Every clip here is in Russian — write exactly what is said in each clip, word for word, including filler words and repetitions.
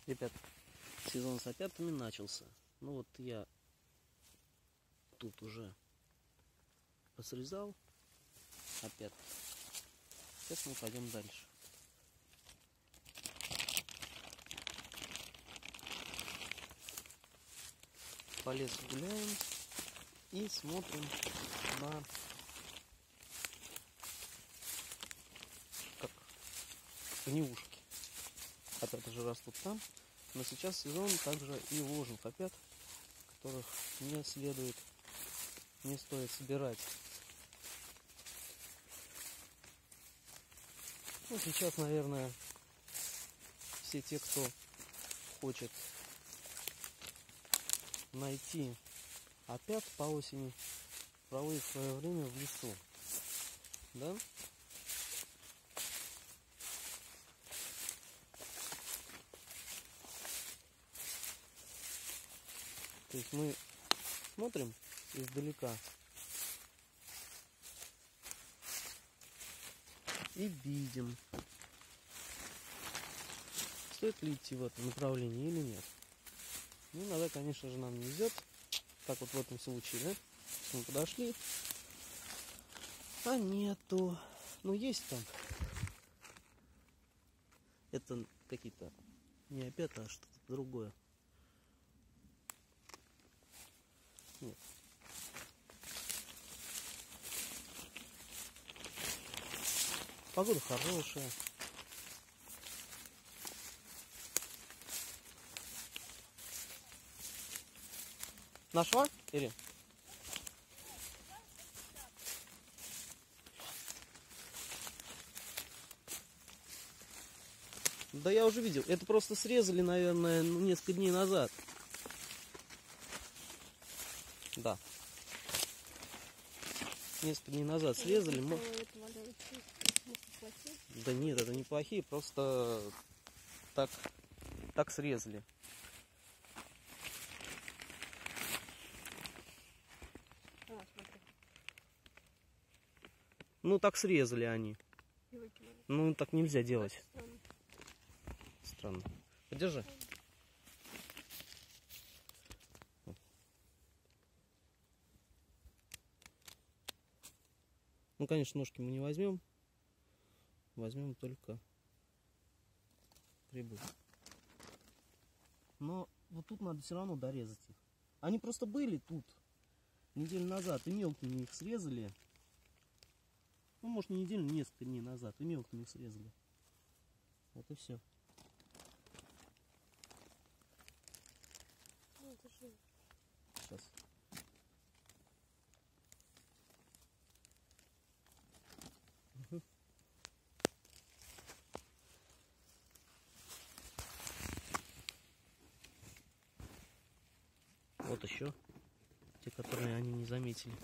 Ребят, сезон с опятами начался. Ну вот я тут уже посрезал опят. Сейчас мы пойдем дальше. По лесу гуляем и смотрим на как гнеушки. Опята же растут там. Но сейчас сезон также и ложных опят, которых не следует, не стоит собирать. Ну, сейчас, наверное, все те, кто хочет найти опят по осени, проводит свое время в лесу. Да? То есть мы смотрим издалека и видим, стоит ли идти в этом направлении или нет. Ну, иногда, конечно же, нам не везет, как вот в этом случае, да? Мы подошли, а нету. Ну, есть там. Это какие-то не опята, а что-то другое. Нет. Погода хорошая. Нашла, Ирина? Да я уже видел. Это просто срезали, наверное, ну, несколько дней назад. Да. Несколько дней назад срезали. Мы... Да нет, это не плохие, просто так, так срезали. Ну так срезали они. Ну так нельзя делать. Странно. Подержи. Ну, конечно, ножки мы не возьмем. Возьмем только грибы. Но вот тут надо все равно дорезать их. Они просто были тут неделю назад, и мелкими их срезали. Ну, может, не неделю, несколько дней назад, и мелкими их срезали. Вот и все. Сейчас. Угу. Вот еще те, которые они не заметили.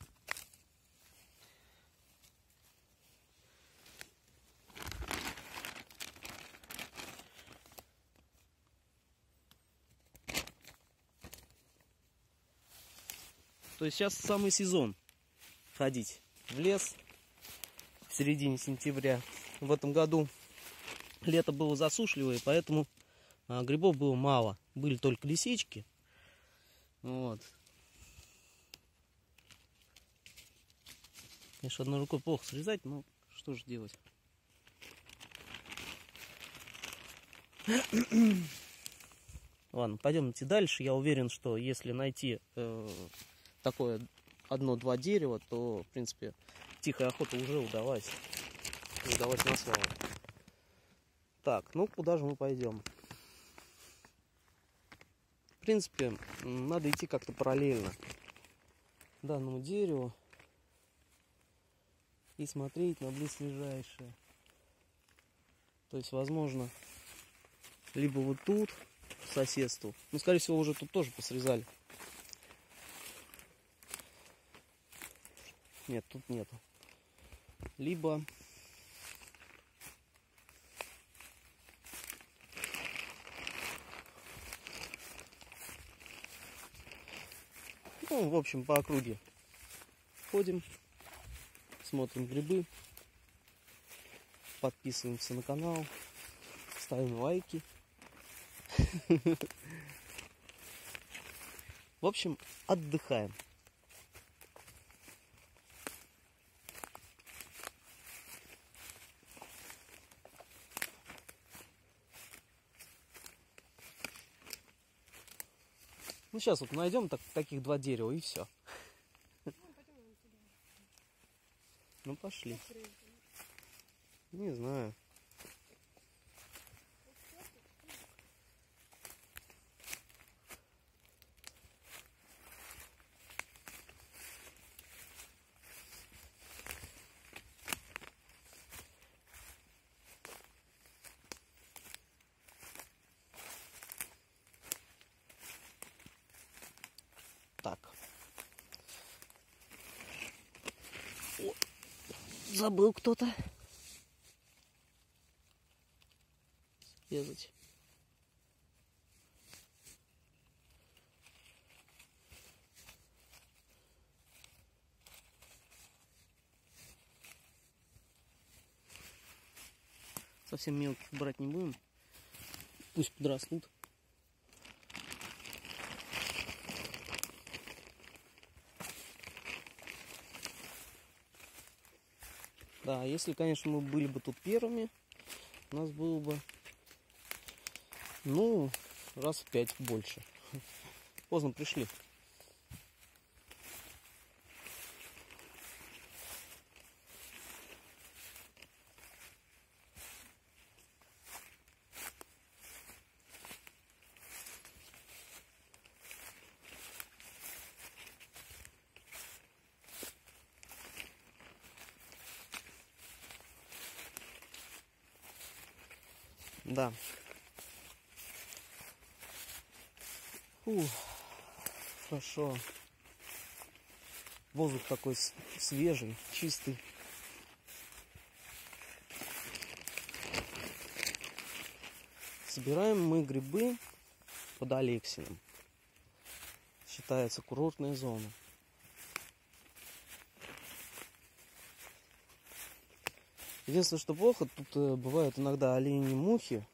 То есть сейчас самый сезон ходить в лес в середине сентября. В этом году лето было засушливое, поэтому а, грибов было мало. Были только лисички. Вот. Конечно, одной рукой плохо срезать, но что же делать. Ладно, пойдемте дальше. Я уверен, что если найти э, такое одно-два дерева, то, в принципе, тихая охота уже удалась. Удалась на славу. Так, ну куда же мы пойдем? В принципе, надо идти как-то параллельно данному дереву и смотреть на близлежащее. То есть, возможно, либо вот тут, по соседству, ну, скорее всего, уже тут тоже посрезали. Нет, тут нету. Либо ну, в общем, по округе ходим, смотрим грибы, подписываемся на канал, ставим лайки. В общем, отдыхаем. Ну, сейчас вот найдем так, таких два дерева и все. Ну, пошли. Не знаю. Так. О, забыл кто-то. Резать. Совсем мелких брать не будем. Пусть подрастут. Да, если, конечно, мы были бы тут первыми, у нас было бы, ну, раз в пять больше. Поздно пришли. Да. Фу, хорошо. Воздух такой свежий, чистый. Собираем мы грибы под Алексиным. Считается курортная зона. Единственное, что плохо, тут э, бывают иногда олени, мухи.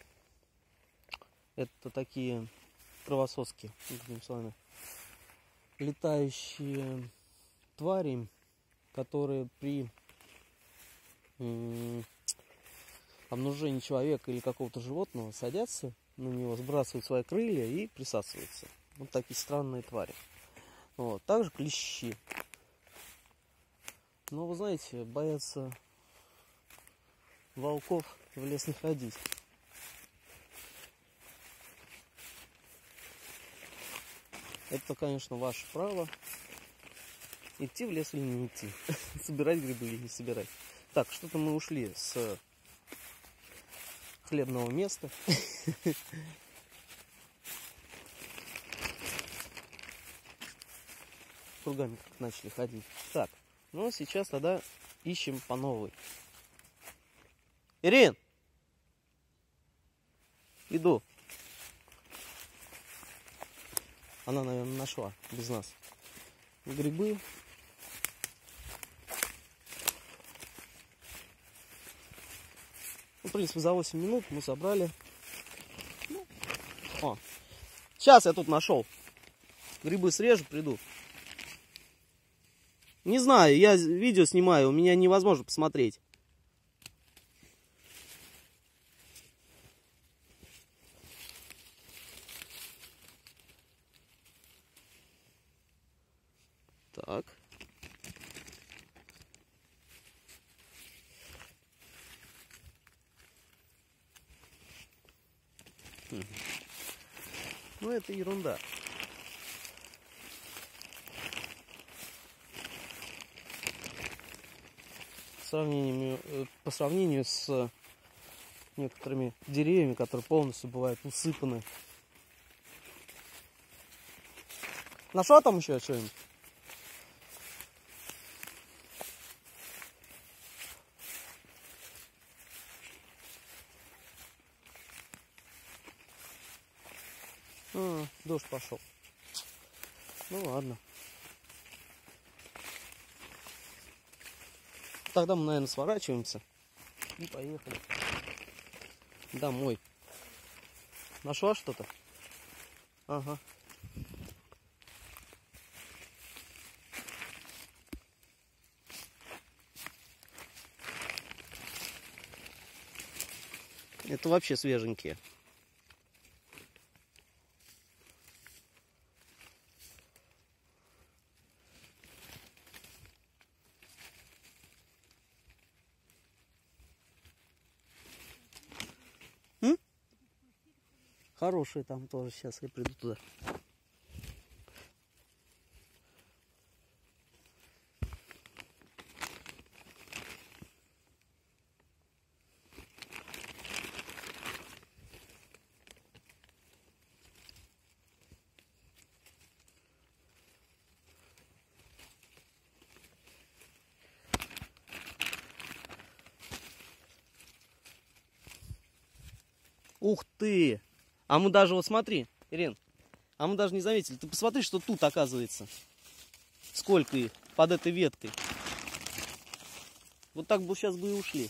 Это такие кровососки, будем с вами, летающие твари, которые при м- обнаружении человека или какого-то животного садятся на него, сбрасывают свои крылья и присасываются. Вот такие странные твари. Вот. Также клещи. Но вы знаете, боятся волков в лес не ходить. Это, конечно, ваше право. Идти в лес или не идти. Собирать грибы или не собирать. Так, что-то мы ушли с хлебного места. Кругами как начали ходить. Так, ну а сейчас тогда ищем по новой. Ирин! Иду. Она, наверное, нашла без нас грибы. Ну, в принципе, за восемь минут мы собрали. Ну, о, сейчас я тут нашел. Грибы срежу, приду. Не знаю, я видео снимаю, у меня невозможно посмотреть. Так. Ну, это ерунда. По сравнению, по сравнению с некоторыми деревьями, которые полностью бывают усыпаны. Нашла там еще что-нибудь? А, дождь пошел. Ну ладно. Тогда мы, наверное, сворачиваемся и поехали домой. Нашла что-то? Ага. Это вообще свеженькие. М? Хорошие там тоже. Сейчас я приду туда. Ух ты! А мы даже, вот смотри, Ирин, а мы даже не заметили. Ты посмотри, что тут оказывается. Сколько их под этой веткой. Вот так бы сейчас бы и ушли.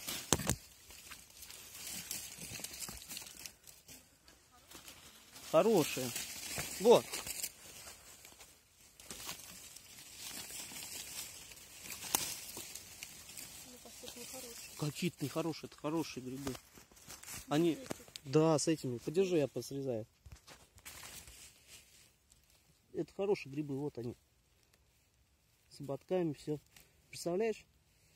Хорошие. Вот. Какие-то нехорошие, это хорошие грибы. Они, да, с этими. Подержи, я посрезаю. Это хорошие грибы, вот они. С ободками, все. Представляешь?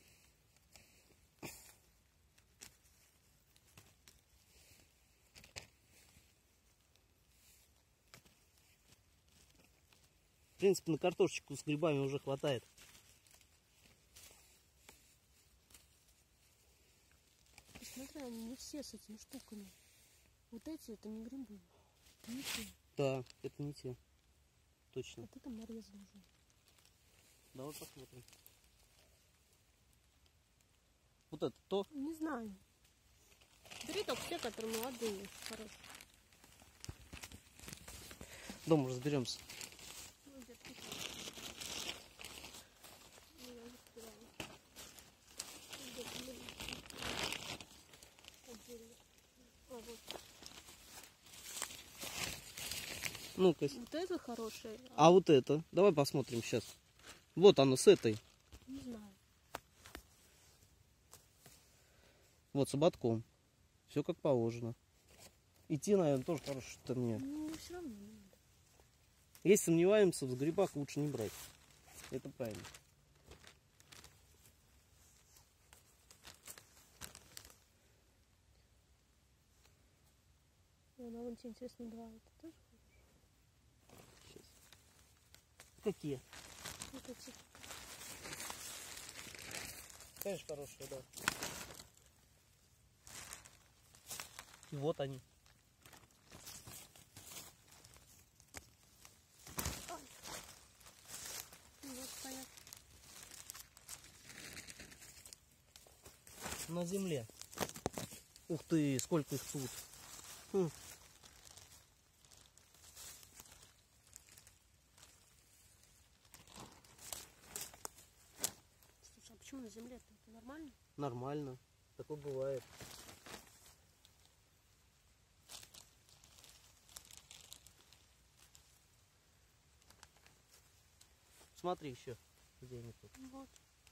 В принципе, на картошечку с грибами уже хватает. Посмотри, они не все с этими штуками. Вот эти, это не грибы. Не те. Да, это не те. Точно. Вот это нарезали уже. Давай посмотрим. Вот это то? Не знаю. Бери только те, которые молодые, хорошие. Дома разберемся. Ну, где-то тут. Ну, я не собираю. Где-то мы- отдельно. А, вот. Ну-ка. Вот это хорошее. А вот это? Давай посмотрим сейчас. Вот оно с этой. Не знаю. Вот с ободком. Все как положено. Идти, наверное, тоже хорошо, что мне. Ну, все равно не надо. Если сомневаемся, в грибах лучше не брать. Это правильно. Ну, на вон те, интересно, два. Это тоже? Сейчас. Какие? Вот эти. Конечно, хорошие, да. И вот они. Ну, вот стоят. На земле. Ух ты, сколько их тут. Хм. Слушай, а почему на земле-то? Это нормально? Нормально. Такое бывает. Смотри еще, где они тут. Вот.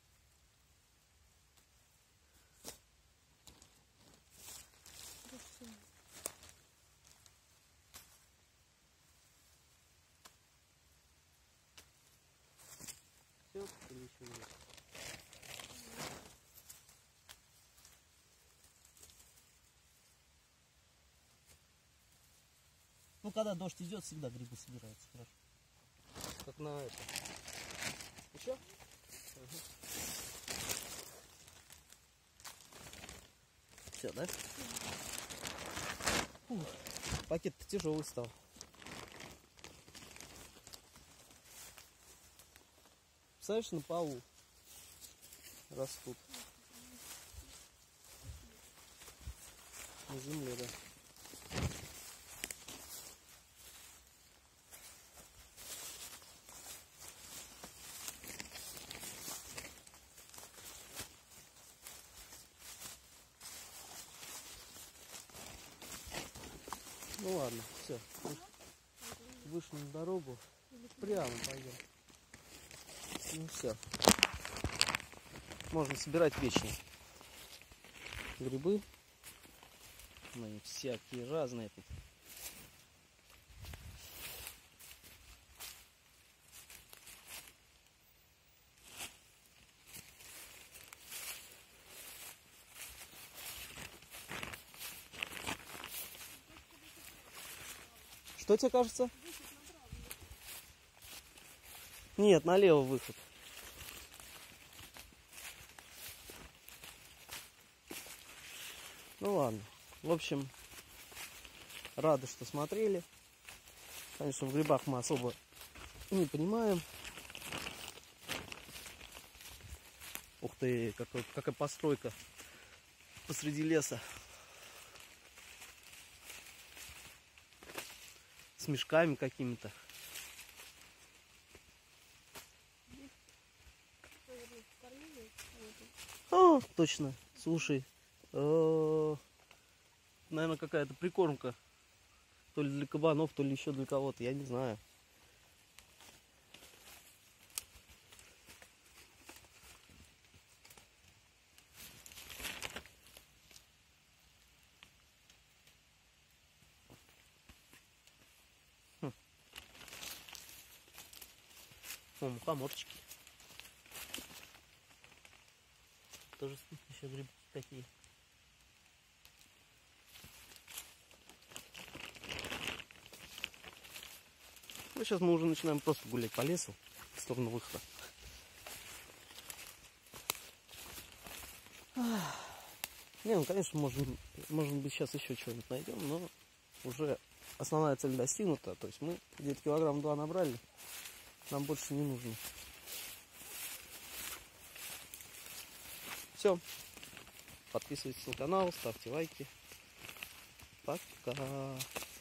Красиво. Все, или еще нет? Ну, когда дождь идет, всегда грибы собираются хорошо. Как на это. Еще? Угу. Все, да? Фух, пакет-то тяжелый стал. Представляешь, на полу растут. На земле, да. Ну ладно, все. Вышли на дорогу. Прямо пойдем. Ну все. Можно собирать вечно. Грибы. Ну, они всякие разные тут. Что тебе кажется? Нет, налево выход. Ну ладно. В общем, рады, что смотрели. Конечно, в грибах мы особо не понимаем. Ух ты, какой, какая постройка посреди леса. С мешками какими-то. А, точно. Слушай. Наверное, какая-то прикормка. То ли для кабанов, то ли еще для кого-то. Я не знаю. Хм. О, мухоморчики. Тоже еще грибы такие. Ну, сейчас мы уже начинаем просто гулять по лесу в сторону выхода. Не, ну конечно, можем, может быть, сейчас еще что-нибудь найдем, но уже основная цель достигнута. То есть мы где-то килограмм два набрали, нам больше не нужно. Все. Подписывайтесь на канал, ставьте лайки. Пока.